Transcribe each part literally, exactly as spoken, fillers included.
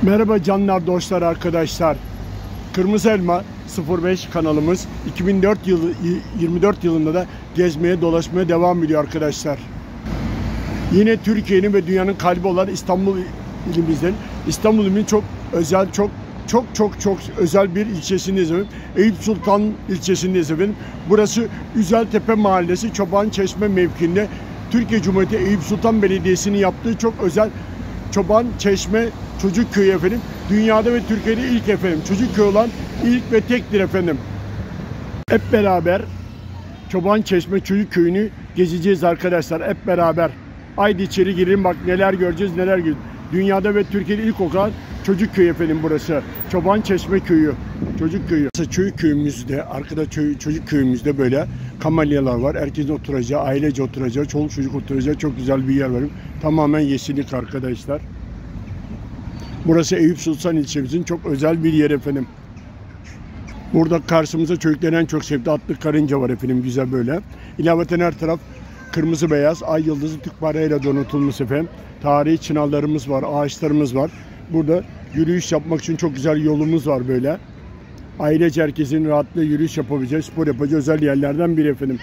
Merhaba canlar, dostlar, arkadaşlar. Kırmızı Elma sıfır beş kanalımız iki bin dört yılı yirmi dört yılında da gezmeye dolaşmaya devam ediyor arkadaşlar. Yine Türkiye'nin ve dünyanın kalbi olan İstanbul ilimizden, İstanbul iliminin çok özel, çok çok çok çok özel bir ilçesindeyiz efendim. Eyüp Sultan ilçesindeyiz efendim. Burası Üzeltepe Mahallesi Çobançeşme mevkiinde Türkiye Cumhuriyeti Eyüp Sultan Belediyesi'nin yaptığı çok özel Çobançeşme Çocuk Köyü efendim. Dünyada ve Türkiye'de ilk efendim. Çocuk köyü olan ilk ve tektir efendim. Hep beraber Çobançeşme Çocuk Köyü'nü gezeceğiz arkadaşlar. Hep beraber. Haydi içeri girelim, bak neler göreceğiz, neler göreceğiz. Dünyada ve Türkiye'de ilk olan Çocuk Köyü efendim burası. Çobançeşme Köyü. Çocuk Köyü. Çocuk köyümüzde, arkada çocuk köyümüzde böyle kamelyalar var. Herkesin oturacağı, ailece oturacağı, çoluk çocuk oturacağı çok güzel bir yer var. Tamamen yeşillik arkadaşlar. Burası Eyüp Sultan ilçemizin çok özel bir yer efendim. Burada karşımıza çocukların en çok sevdiği atlı karınca var efendim, güzel böyle. İlaveten her taraf kırmızı beyaz ay yıldızı Türk bayrağıyla donatılmış efendim. Tarihi çınarlarımız var, ağaçlarımız var. Burada yürüyüş yapmak için çok güzel yolumuz var böyle. Ailece herkesin rahatlıkla yürüyüş yapabileceği, spor yapacağı özel yerlerden biri efendim.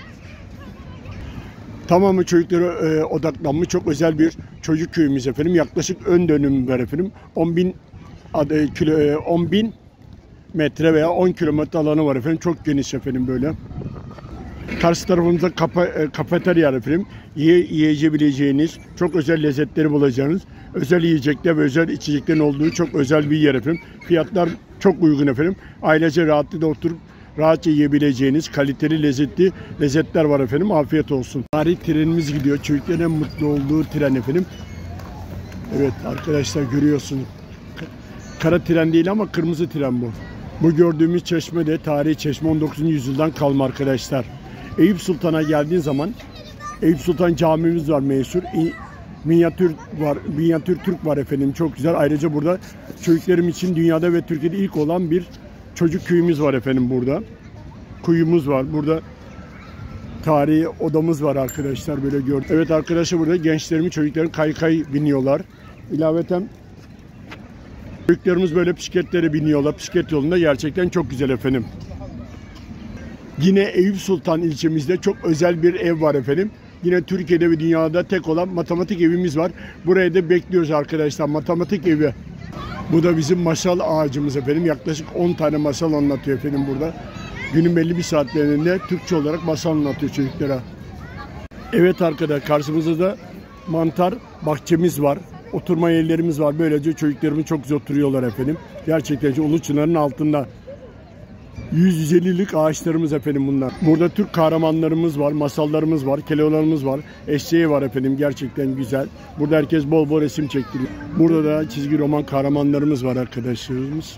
Tamamı çocuklara e, odaklanmış çok özel bir çocuk köyümüz efendim. Yaklaşık ön dönüm var efendim. on bin kilo, e, on bin metre veya on kilometre alanı var efendim. Çok geniş efendim böyle. Karşı tarafımızda kapa, e, kafeterya efendim. Ye, yiyebileceğiniz, çok özel lezzetleri bulacağınız, özel yiyecekler ve özel içeceklerin olduğu çok özel bir yer efendim. Fiyatlar çok uygun efendim. Ailece rahatlıkla oturup rahatça yiyebileceğiniz kaliteli, lezzetli lezzetler var efendim. Afiyet olsun. Tarih trenimiz gidiyor. Çocukların en mutlu olduğu tren efendim. Evet arkadaşlar, görüyorsunuz. Kara tren değil ama kırmızı tren bu. Bu gördüğümüz çeşme de tarihi çeşme, on dokuzuncu yüzyıldan kalma arkadaşlar. Eyüp Sultan'a geldiğin zaman Eyüp Sultan camimiz var meşhur. Minyatür var, minyatür Türk var efendim, çok güzel. Ayrıca burada çocuklarım için dünyada ve Türkiye'de ilk olan bir çocuk köyümüz var efendim burada. Kuyumuz var. Burada tarihi odamız var arkadaşlar, böyle gördük. Evet arkadaşlar, burada gençlerimiz, çocukların kaykay biniyorlar. İlaveten çocuklarımız böyle bisikletlere biniyorlar. Bisiklet yolunda gerçekten çok güzel efendim. Yine Eyüp Sultan ilçemizde çok özel bir ev var efendim. Yine Türkiye'de ve dünyada tek olan matematik evimiz var. Buraya da bekliyoruz arkadaşlar, matematik evi. Bu da bizim masal ağacımız efendim. Yaklaşık on tane masal anlatıyor efendim burada. Günün belli bir saatlerinde Türkçe olarak masal anlatıyor çocuklara. Evet arkadaşlar, karşımızda da mantar bahçemiz var. Oturma yerlerimiz var. Böylece çocuklarımız çok güzel oturuyorlar efendim. Gerçekten ulu çınarın altında. yüz yüz ellilik ağaçlarımız efendim bunlar. Burada Türk kahramanlarımız var, masallarımız var, kelolarımız var, eşeği var efendim, gerçekten güzel. Burada herkes bol bol resim çektiriyor. Burada da çizgi roman kahramanlarımız var arkadaşlarımız.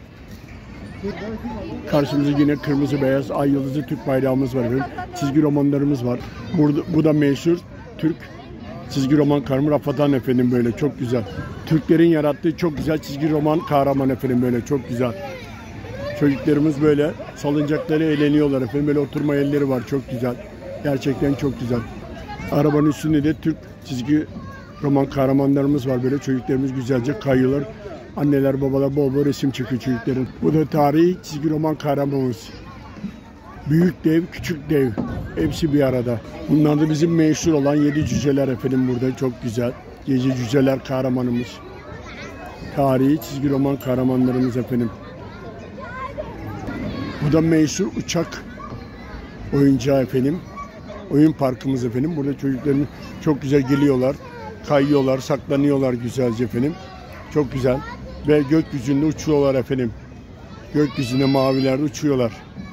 Karşımızda yine kırmızı beyaz ay yıldızı Türk bayrağımız var efendim. Çizgi romanlarımız var. Burada, bu da meşhur Türk çizgi roman kahramanı Rafadan efendim, böyle çok güzel. Türklerin yarattığı çok güzel çizgi roman kahraman efendim, böyle çok güzel. Çocuklarımız böyle salıncakları eğleniyorlar efendim. Böyle oturma yerleri var, çok güzel. Gerçekten çok güzel. Arabanın üstünde de Türk çizgi roman kahramanlarımız var. Böyle çocuklarımız güzelce kayıyorlar. Anneler babalar bol bol resim çekiyor çocukların. Bu da tarihi çizgi roman kahramanımız. Büyük dev, küçük dev. Hepsi bir arada. Bunlar da bizim meşhur olan yedi cüceler efendim burada. Çok güzel. Yedi cüceler kahramanımız. Tarihi çizgi roman kahramanlarımız efendim. Bu da meşhur uçak oyuncağı efendim. Oyun parkımız efendim. Burada çocuklarımız çok güzel geliyorlar. Kayıyorlar, saklanıyorlar güzelce efendim. Çok güzel. Ve gökyüzünde uçuyorlar efendim. Gökyüzünde mavilerde uçuyorlar.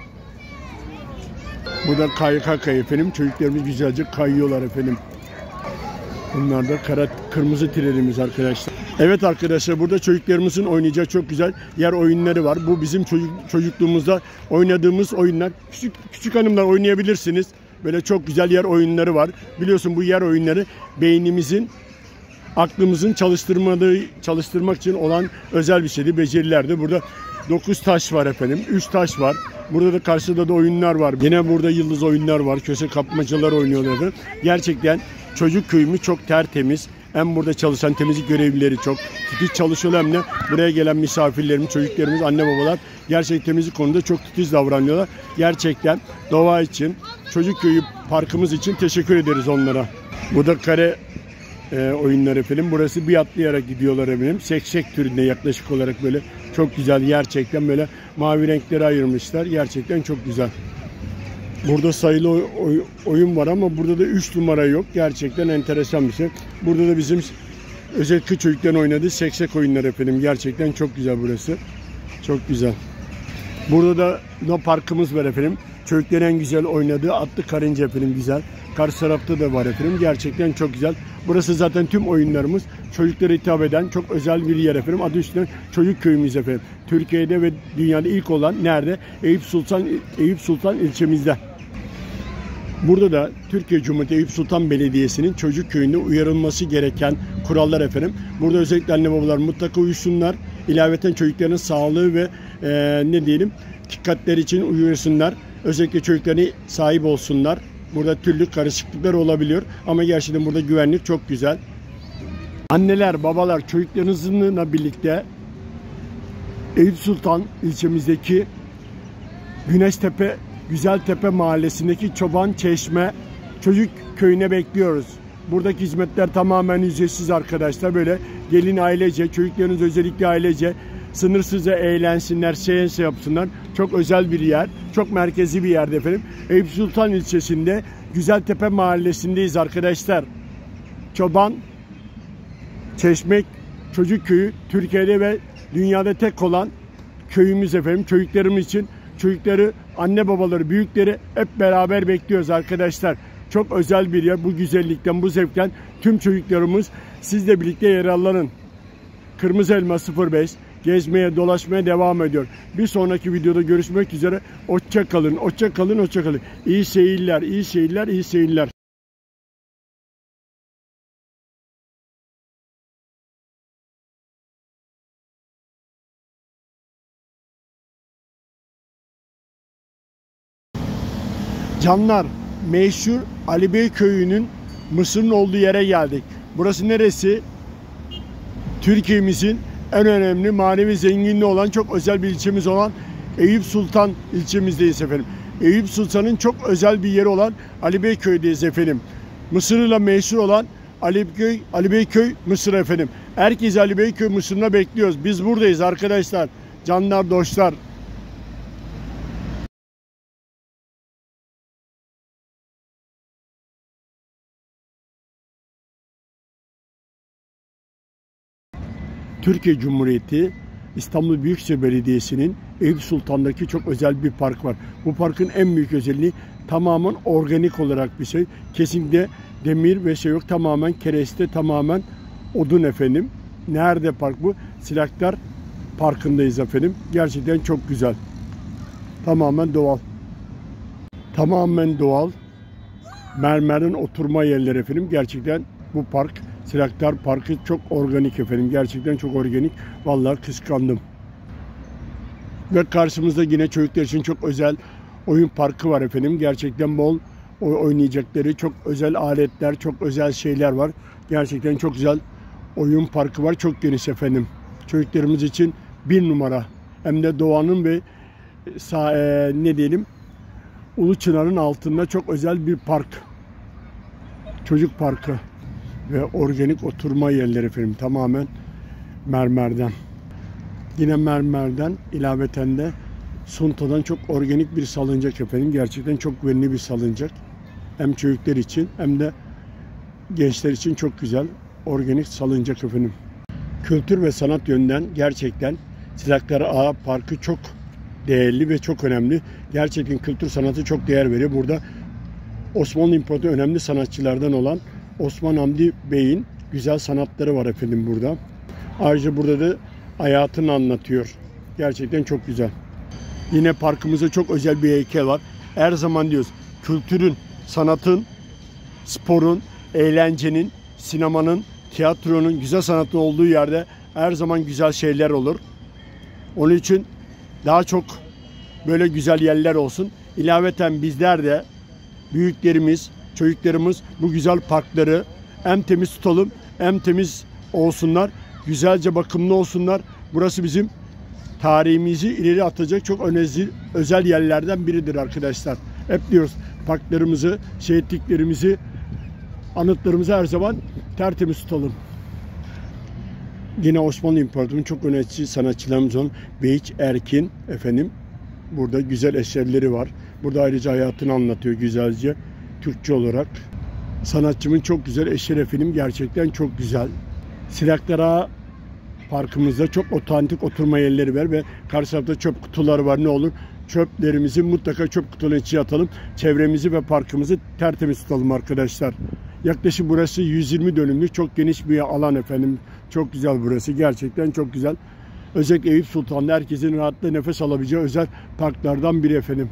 Burada kayka kay efendim. Çocuklarımız güzelce kayıyorlar efendim. Bunlar da kara, kırmızı trenimiz arkadaşlar. Evet arkadaşlar, burada çocuklarımızın oynayacağı çok güzel yer oyunları var. Bu bizim çocuk, çocukluğumuzda oynadığımız oyunlar. Küçük küçük hanımlar oynayabilirsiniz. Böyle çok güzel yer oyunları var. Biliyorsun bu yer oyunları beynimizin, aklımızın çalıştırmadığı, çalıştırmak için olan özel bir şeydi, becerilerdi. Burada dokuz taş var efendim. üç taş var. Burada da karşıda da oyunlar var. Yine burada yıldız oyunlar var. Köşe kapmacalar oynuyorlar. Gerçekten çocuk köyümüz çok tertemiz. Hem burada çalışan temizlik görevlileri çok titiz çalışıyorlar, hem de buraya gelen misafirlerimiz, çocuklarımız, anne babalar gerçekten temizlik konuda çok titiz davranıyorlar. Gerçekten doğa için, çocuk köyü parkımız için teşekkür ederiz onlara. Bu da kare e, oyunlar efendim. Burası bir atlayarak gidiyorlar efendim. Seksek türünde yaklaşık olarak böyle çok güzel, gerçekten böyle mavi renklere ayırmışlar. Gerçekten çok güzel. Burada sayılı oy, oy, oyun var ama burada da üç numara yok. Gerçekten enteresan bir şey. Burada da bizim özellikle çocukların oynadığı seksek oyunlar efendim. Gerçekten çok güzel burası. Çok güzel. Burada da no parkımız var efendim. Çocukların en güzel oynadığı atlı karınca efendim, güzel. Karşı tarafta da var efendim. Gerçekten çok güzel. Burası zaten tüm oyunlarımız çocuklara hitap eden çok özel bir yer efendim. Adı üstüne çocuk köyümüz efendim. Türkiye'de ve dünyada ilk olan nerede? Eyüp Sultan Eyüp Sultan ilçemizde. Burada da Türkiye Cumhuriyeti Eyüp Sultan Belediyesi'nin çocuk köyünde uyarılması gereken kurallar efendim. Burada özellikle anne babalar mutlaka uyusunlar. İlaveten çocukların sağlığı ve e, ne diyelim dikkatleri için uyusunlar. Özellikle çocuklarına sahip olsunlar. Burada türlü karışıklıklar olabiliyor ama gerçekten burada güvenlik çok güzel. Anneler, babalar çocuklarınızla birlikte Eyüp Sultan ilçemizdeki Güneştepe Güzeltepe Mahallesi'ndeki Çoban Çeşme Çocuk Köyü'ne bekliyoruz. Buradaki hizmetler tamamen ücretsiz arkadaşlar. Böyle gelin ailece, çocuklarınız özellikle ailece sınırsızca eğlensinler, seansı yapsınlar. Çok özel bir yer, çok merkezi bir yerde efendim. Eyüp Sultan ilçesinde Güzeltepe Mahallesi'ndeyiz arkadaşlar. Çoban Çeşme Çocuk Köyü Türkiye'de ve dünyada tek olan köyümüz efendim. Çocuklarımız için çocukları, anne babaları, büyükleri hep beraber bekliyoruz arkadaşlar. Çok özel bir yer. Bu güzellikten, bu zevkten tüm çocuklarımız sizle birlikte yararlanın. Kırmızı Elma sıfır beş gezmeye, dolaşmaya devam ediyor. Bir sonraki videoda görüşmek üzere. Hoşça kalın, hoşça kalın, hoşça kalın. İyi seyirler, iyi seyirler, iyi seyirler. Canlar, meşhur Ali Bey Köyü'nün Mısır'ın olduğu yere geldik. Burası neresi? Türkiye'mizin en önemli manevi zenginliği olan çok özel bir ilçemiz olan Eyüp Sultan ilçemizdeyiz efendim. Eyüp Sultan'ın çok özel bir yeri olan Ali Bey Köy'deyiz efendim. Mısır'la meşhur olan Ali Bey, Ali Bey Köy Mısır efendim. Herkes Ali Bey Köy Mısır'ına bekliyoruz. Biz buradayız arkadaşlar. Canlar, dostlar. Türkiye Cumhuriyeti İstanbul Büyükşehir Belediyesi'nin Eyüp Sultan'daki çok özel bir park var. Bu parkın en büyük özelliği tamamen organik olarak bir şey. Kesinlikle demir ve şey yok. Tamamen kereste, tamamen odun efendim. Nerede park bu? Silaklar Parkı'ndayız efendim. Gerçekten çok güzel. Tamamen doğal. Tamamen doğal. Mermerin oturma yerleri efendim. Gerçekten bu park, Silaklar Parkı çok organik efendim. Gerçekten çok organik. Vallahi kıskandım. Ve karşımızda yine çocuklar için çok özel oyun parkı var efendim. Gerçekten bol oynayacakları çok özel aletler, çok özel şeyler var. Gerçekten çok güzel oyun parkı var. Çok geniş efendim. Çocuklarımız için bir numara. Hem de doğanın ve e, ne diyelim Ulu Çınar'ın altında çok özel bir park. Çocuk parkı. Ve organik oturma yerleri efendim. Tamamen mermerden. Yine mermerden ilaveten de suntadan çok organik bir salıncak efendim. Gerçekten çok güvenli bir salıncak. Hem çocuklar için hem de gençler için çok güzel organik salıncak efendim. Kültür ve sanat yönden gerçekten Silaklar Ağa Parkı çok değerli ve çok önemli. Gerçekten kültür sanatı çok değer veriyor. Burada Osmanlı İmparatoru önemli sanatçılardan olan Osman Hamdi Bey'in güzel sanatları var efendim burada. Ayrıca burada da hayatını anlatıyor. Gerçekten çok güzel. Yine parkımızda çok özel bir heykel var. Her zaman diyoruz kültürün, sanatın, sporun, eğlencenin, sinemanın, tiyatronun, güzel sanatın olduğu yerde her zaman güzel şeyler olur. Onun için daha çok böyle güzel yerler olsun. İlaveten bizler de büyüklerimiz, çocuklarımız bu güzel parkları hem temiz tutalım hem temiz olsunlar, güzelce bakımlı olsunlar. Burası bizim tarihimizi ileri atacak çok önemli, özel yerlerden biridir arkadaşlar. Hep diyoruz, parklarımızı, şehitliklerimizi, anıtlarımızı her zaman tertemiz tutalım. Yine Osmanlı İmparatorluğu'nun çok önemli sanatçılarımız olan Beyiç Erkin efendim. Burada güzel eserleri var. Burada ayrıca hayatını anlatıyor güzelce Türkçe olarak. Sanatçımın çok güzel eser efendim, gerçekten çok güzel. Silaklara parkımızda çok otantik oturma yerleri var ve karşı tarafta çöp kutuları var. Ne olur çöplerimizi mutlaka çöp kutularının içine atalım. Çevremizi ve parkımızı tertemiz tutalım arkadaşlar. Yaklaşık burası yüz yirmi dönümlük çok geniş bir alan efendim. Çok güzel burası. Gerçekten çok güzel. Özellikle Eyüp Sultan'da herkesin rahatla nefes alabileceği özel parklardan biri efendim.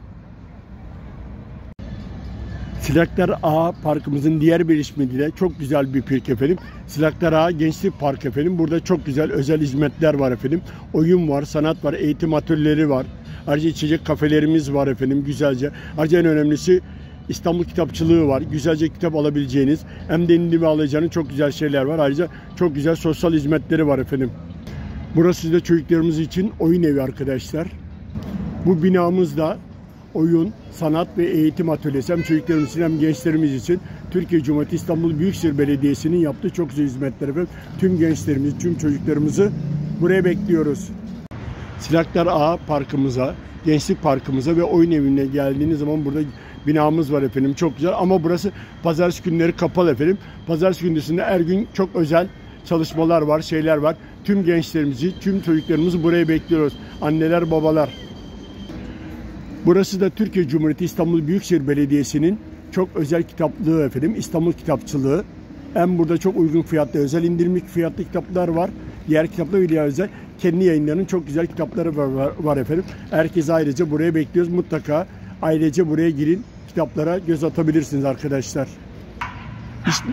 Silaklar Ağa Parkımızın diğer bir ismi de çok güzel bir park efendim. Silaklar Ağa Gençlik Park efendim. Burada çok güzel özel hizmetler var efendim. Oyun var, sanat var, eğitim atölyeleri var. Ayrıca içecek kafelerimiz var efendim güzelce. Ayrıca en önemlisi İstanbul kitapçılığı var. Güzelce kitap alabileceğiniz, hem de indirime alacağınız çok güzel şeyler var. Ayrıca çok güzel sosyal hizmetleri var efendim. Burası da çocuklarımız için oyun evi arkadaşlar. Bu binamızda oyun, sanat ve eğitim atölyesi hem çocuklarımız için hem gençlerimiz için Türkiye Cumhuriyeti İstanbul Büyükşehir Belediyesi'nin yaptığı çok güzel hizmetler efendim. Tüm gençlerimizi, tüm çocuklarımızı buraya bekliyoruz. Silaklar Ağa Parkımıza, Gençlik Parkımıza ve oyun evine geldiğiniz zaman burada binamız var efendim. Çok güzel ama burası pazartesi günleri kapalı efendim. Pazartesi gündüzünde her gün çok özel çalışmalar var, şeyler var. Tüm gençlerimizi, tüm çocuklarımızı buraya bekliyoruz. Anneler, babalar. Burası da Türkiye Cumhuriyeti İstanbul Büyükşehir Belediyesi'nin çok özel kitaplığı efendim. İstanbul Kitapçılığı. Hem burada çok uygun fiyatlı, özel indirimli fiyatlı kitaplar var. Diğer kitaplar ile özel kendi yayınlarının çok güzel kitapları var, var, var efendim. Herkese ayrıca buraya bekliyoruz. Mutlaka ailece buraya girin. Kitaplara göz atabilirsiniz arkadaşlar. İşte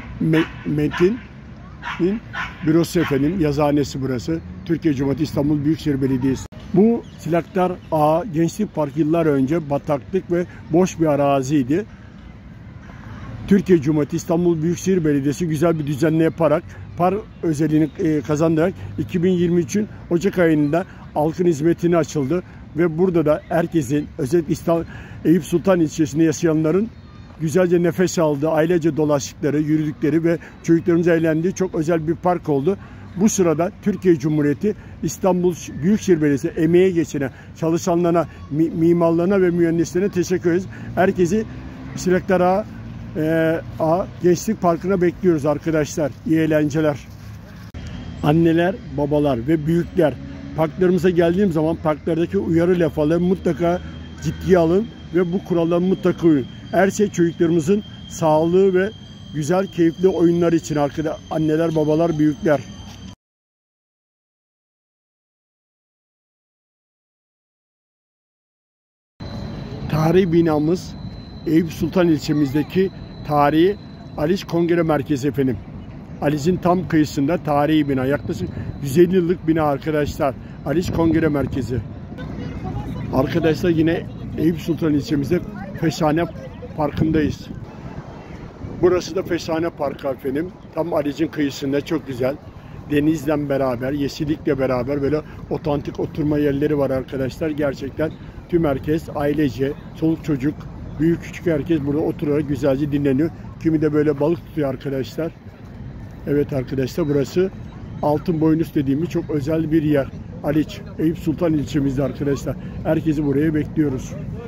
Metin'in bürosu efendim. Yazıhanesi burası. Türkiye Cumhuriyeti İstanbul Büyükşehir Belediyesi. Bu Silaklar Ağa Gençlik Park yıllar önce bataklık ve boş bir araziydi. Türkiye Cumhuriyeti İstanbul Büyükşehir Belediyesi güzel bir düzenle yaparak park özelliğini kazandırarak iki bin yirmi üçün Ocak ayında halkın hizmetine açıldı ve burada da herkesin, özellikle İstanbul, Eyüp Sultan ilçesinde yaşayanların güzelce nefes aldığı, ailece dolaştıkları, yürüdükleri ve çocuklarımızın eğlendiği çok özel bir park oldu. Bu sırada Türkiye Cumhuriyeti İstanbul Büyükşehir Belediyesi emeğe geçene, çalışanlarına, mimarlarına ve mühendislerine teşekkür ederiz. Herkesi Silaklar Ağa e, Ağa Gençlik Parkı'na bekliyoruz arkadaşlar. İyi eğlenceler. Anneler, babalar ve büyükler, parklarımıza geldiğim zaman parklardaki uyarı levhalarını mutlaka ciddiye alın ve bu kurallara mutlaka uyun. Her şey çocuklarımızın sağlığı ve güzel, keyifli oyunlar için arkada anneler, babalar, büyükler. Tarihi binamız Eyüp Sultan ilçemizdeki tarihi Aliç Kongre Merkezi efendim. Aliç'in tam kıyısında tarihi bina. Yaklaşık yüz elli yıllık bina arkadaşlar. Aliç Kongre Merkezi. Arkadaşlar yine Eyüp Sultan ilçemizde Fesane Parkı'ndayız. Burası da Fesane Parkı efendim. Tam Aliç'in kıyısında çok güzel. Denizle beraber, yeşillikle beraber böyle otantik oturma yerleri var arkadaşlar. Gerçekten tüm herkes ailece, çoluk çocuk, büyük küçük herkes burada oturarak güzelce dinleniyor. Kimi de böyle balık tutuyor arkadaşlar. Evet arkadaşlar, burası Altınboynuz dediğimiz çok özel bir yer. Aliç, Eyüp Sultan ilçemizde arkadaşlar. Herkesi buraya bekliyoruz.